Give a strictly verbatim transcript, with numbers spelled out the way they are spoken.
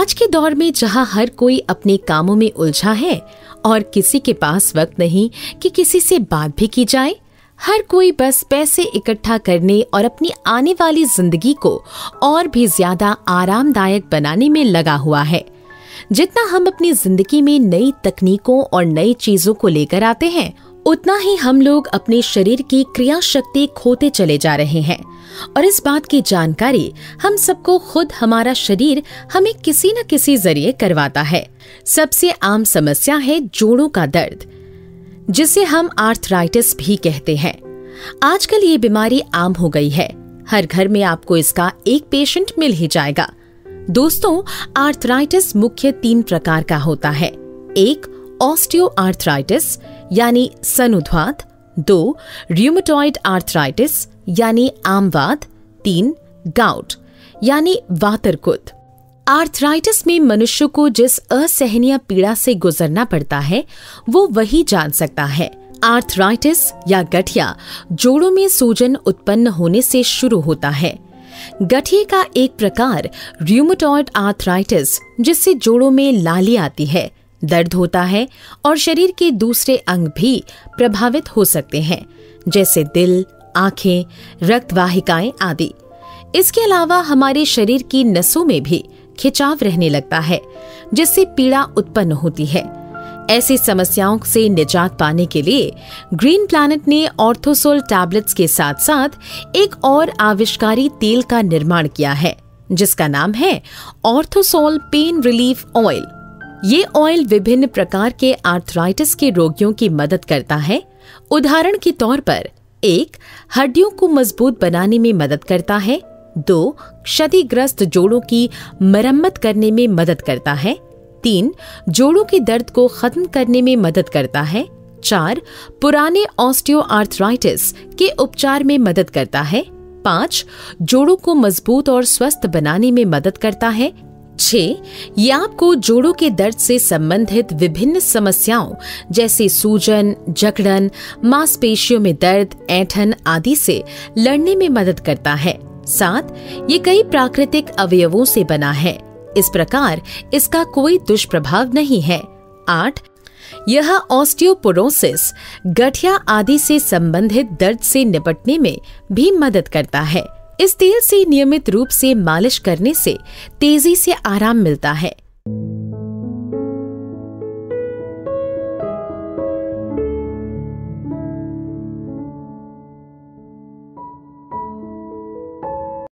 आज के दौर में जहां हर कोई अपने कामों में उलझा है और किसी के पास वक्त नहीं कि किसी से बात भी की जाए, हर कोई बस पैसे इकट्ठा करने और अपनी आने वाली जिंदगी को और भी ज्यादा आरामदायक बनाने में लगा हुआ है। जितना हम अपनी जिंदगी में नई तकनीकों और नई चीजों को लेकर आते हैं, उतना ही हम लोग अपने शरीर की क्रिया शक्ति खोते चले जा रहे हैं। और इस बात की जानकारी हम सबको खुद हमारा शरीर हमें किसी न किसी जरिए करवाता है। सबसे आम समस्या है जोड़ों का दर्द, जिसे हम आर्थराइटिस भी कहते हैं। आजकल ये बीमारी आम हो गई है। हर घर में आपको इसका एक पेशेंट मिल ही जाएगा। दोस्तों, आर्थराइटिस मुख्य तीन प्रकार का होता है। एक, ऑस्टियोआर्थराइटिस यानी सनुद्वात। दो, र्यूमेटॉइड आर्थराइटिस यानी आमवात। तीन, गाउट यानी वातरकुत। आर्थराइटिस में मनुष्य को जिस असहनीय पीड़ा से गुजरना पड़ता है, वो वही जान सकता है। आर्थराइटिस या गठिया जोड़ों में सूजन उत्पन्न होने से शुरू होता है। गठिए का एक प्रकार र्यूमेटॉइड आर्थराइटिस, जिससे जोड़ों में लाली आती है, दर्द होता है और शरीर के दूसरे अंग भी प्रभावित हो सकते हैं, जैसे दिल, आंखें, रक्त वाहिकाएं आदि। इसके अलावा हमारे शरीर की नसों में भी खिंचाव रहने लगता है, जिससे पीड़ा उत्पन्न होती है। ऐसी समस्याओं से निजात पाने के लिए ग्रीन प्लैनेट ने ऑर्थोसोल टैबलेट्स के साथ साथ एक और आविष्कारी तेल का निर्माण किया है, जिसका नाम है ऑर्थोसोल पेन रिलीफ ऑयल। ये ऑयल विभिन्न प्रकार के आर्थराइटिस के रोगियों की मदद करता है। उदाहरण के तौर पर, एक, हड्डियों को मजबूत बनाने में मदद करता है। दो, क्षतिग्रस्त जोड़ों की मरम्मत करने में मदद करता है। तीन, जोड़ों के दर्द को खत्म करने में मदद करता है। चार, पुराने ऑस्टियोआर्थराइटिस के उपचार में मदद करता है। पाँच, जोड़ों को मजबूत और स्वस्थ बनाने में मदद करता है। छह, ये आपको जोड़ों के दर्द से संबंधित विभिन्न समस्याओं जैसे सूजन, जकड़न, मांसपेशियों में दर्द, ऐंठन आदि से लड़ने में मदद करता है। सात, ये कई प्राकृतिक अवयवों से बना है, इस प्रकार इसका कोई दुष्प्रभाव नहीं है। आठ, यह ऑस्टियोपोरोसिस, गठिया आदि से संबंधित दर्द से निपटने में भी मदद करता है। इस तेल से नियमित रूप से मालिश करने से तेजी से आराम मिलता है।